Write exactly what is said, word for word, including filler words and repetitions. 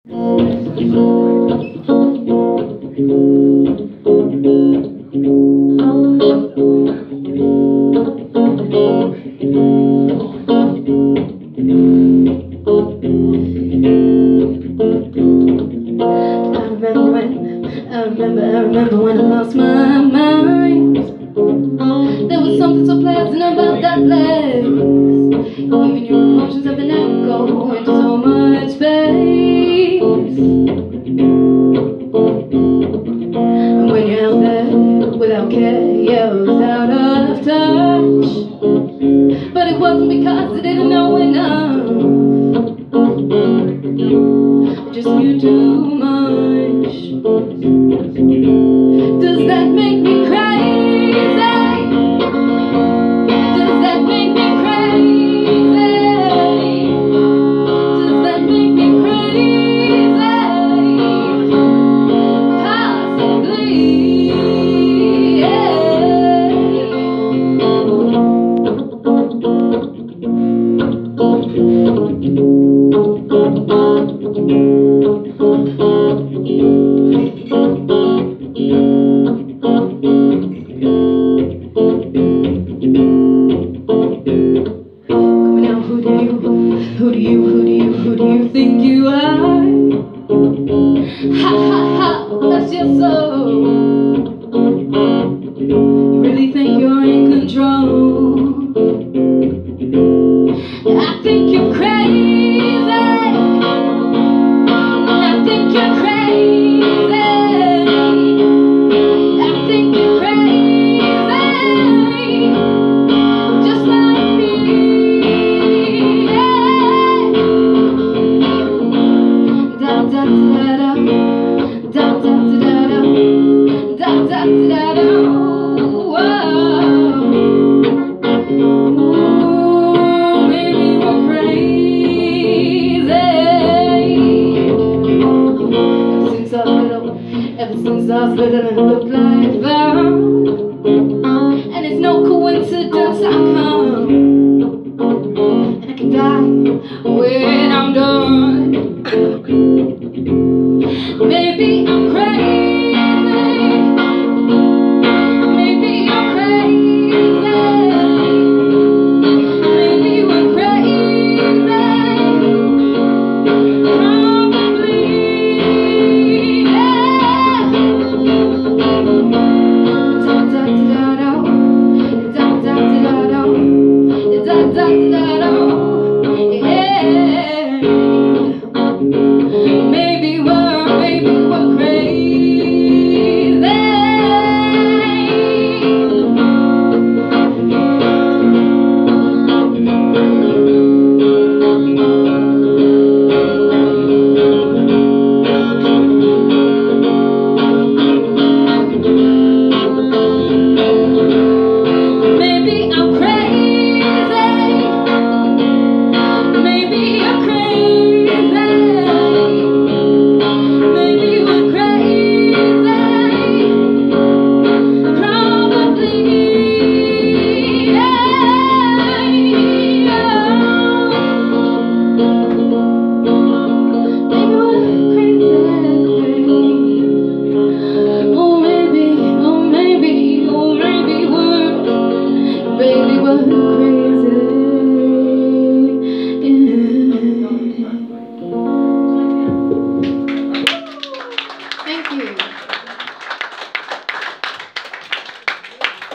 I remember, I remember when I lost my mind. There was something so pleasant about that place. Even your emotions have an echo into so much space. And when you're out there without care, yeah, I was out of touch. But it wasn't because I didn't know enough. I just knew too much. Does that make me crazy? Does that make me crazy? Does that make me crazy? Possibly, yeah. Who do you, who do you, who do you think you are? Ha ha ha, bless your soul. You really think you're in control? I think you're crazy. I think you're crazy. I think you're crazy. Just like me. Da da da da, da da da da, da da da da. Ooh, maybe we're crazy. Ever since I was little, ever since I was little, it looked like fun. And it's no coincidence I come, and I can die when I'm done. Maybe I'm crazy. Maybe I'm crazy. Maybe we're crazy. Probably, yeah. Da da da da, da da da da, da da da da, yeah. Maybe we're, maybe we're crazy. Maybe I'm crazy. Maybe I'm crazy. Maybe we're crazy. Probably, yeah. Maybe we're crazy. Oh maybe, oh maybe, oh maybe we're, baby we're crazy. Yeah. Thank you.